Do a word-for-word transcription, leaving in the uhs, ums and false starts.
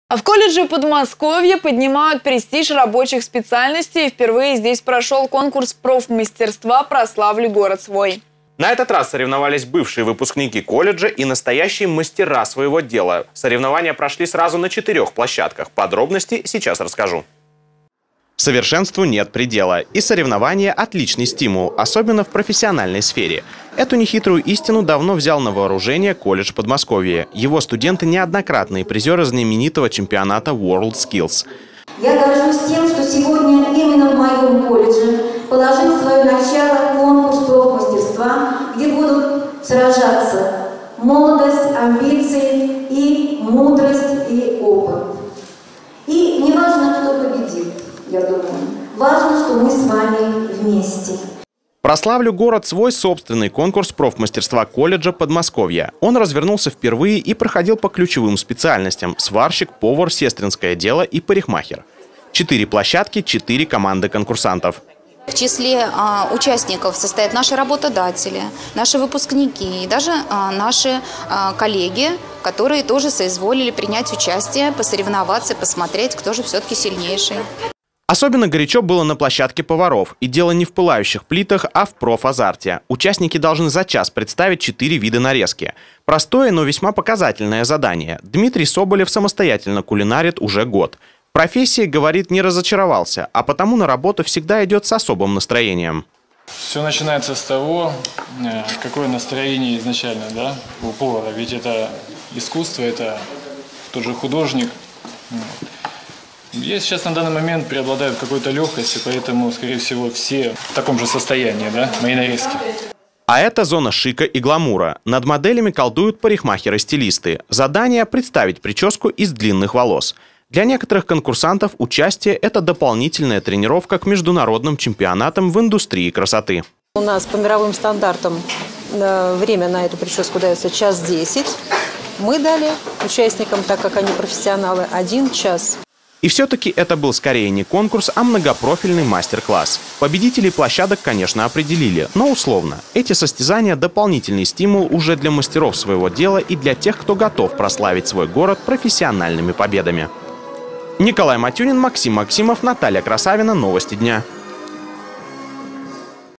А в колледже Подмосковья поднимают престиж рабочих специальностей. Впервые здесь прошел конкурс профмастерства «Прославлю город свой». На этот раз соревновались бывшие выпускники колледжа и настоящие мастера своего дела. Соревнования прошли сразу на четырех площадках. Подробности сейчас расскажу. Совершенству нет предела, и соревнования – отличный стимул, особенно в профессиональной сфере. Эту нехитрую истину давно взял на вооружение колледж Подмосковья. Его студенты – неоднократные призеры знаменитого чемпионата WorldSkills. Я горжусь тем, что сегодня именно в моем колледже положил свое начало конкурс профмастерства, где будут сражаться молодость, амбиции и мудрость и опыт. И не важно, кто победит. Я думаю, важно, что мы с вами вместе. «Прославлю город свой» – собственный конкурс профмастерства колледжа Подмосковья. Он развернулся впервые и проходил по ключевым специальностям – сварщик, повар, сестринское дело и парикмахер. Четыре площадки, четыре команды конкурсантов. В числе а, участников состоят наши работодатели, наши выпускники и даже а, наши а, коллеги, которые тоже соизволили принять участие, посоревноваться, посмотреть, кто же все-таки сильнейший. Особенно горячо было на площадке поваров. И дело не в пылающих плитах, а в профазарте. Участники должны за час представить четыре вида нарезки. Простое, но весьма показательное задание. Дмитрий Соболев самостоятельно кулинарит уже год. В профессии, говорит, не разочаровался, а потому на работу всегда идет с особым настроением. Все начинается с того, какое настроение изначально, да, у повара. Ведь это искусство, это тот же художник. Я сейчас на данный момент преобладаю в какой-то легкости, поэтому, скорее всего, все в таком же состоянии, да, мои нарезки. А это зона шика и гламура. Над моделями колдуют парикмахеры-стилисты. Задание – представить прическу из длинных волос. Для некоторых конкурсантов участие – это дополнительная тренировка к международным чемпионатам в индустрии красоты. У нас по мировым стандартам время на эту прическу дается час десять. Мы дали участникам, так как они профессионалы, один час. И все-таки это был скорее не конкурс, а многопрофильный мастер-класс. Победителей площадок, конечно, определили, но условно. Эти состязания – дополнительный стимул уже для мастеров своего дела и для тех, кто готов прославить свой город профессиональными победами. Николай Матюнин, Максим Максимов, Наталья Красавина. Новости дня.